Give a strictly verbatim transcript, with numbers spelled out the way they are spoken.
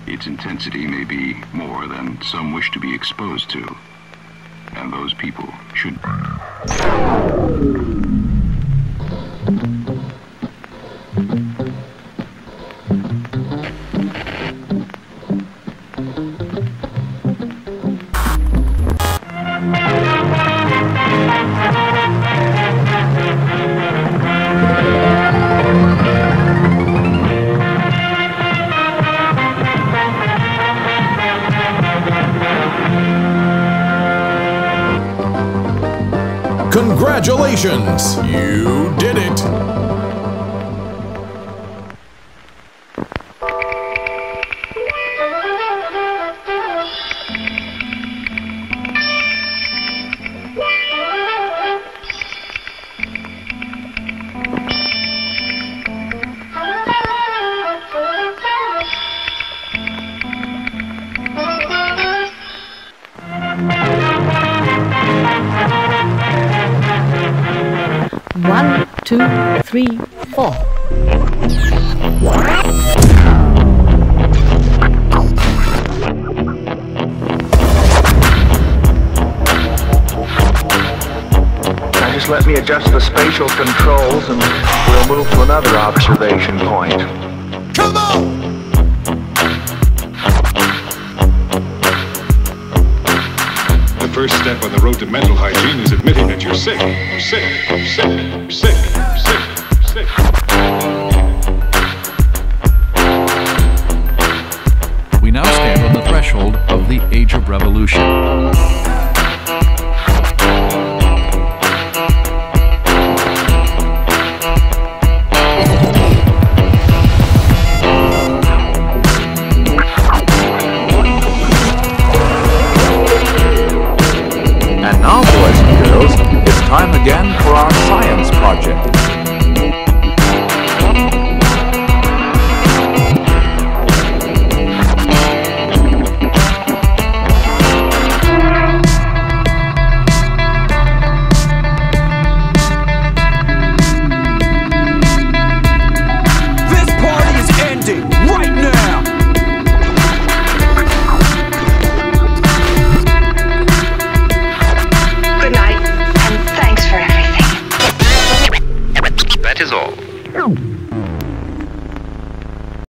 Its intensity may be more than some wish to be exposed to, and those people should be. Congratulations! You did it! One, two, three, four. Now just let me adjust the spatial controls and we'll move to another observation point. Come on! The first step on the road to mental hygiene is admitting that you're sick, sick, sick, sick, sick, sick. We now stand on the threshold of the Age of Revolution. And now, boys and girls, it's time again for our science project.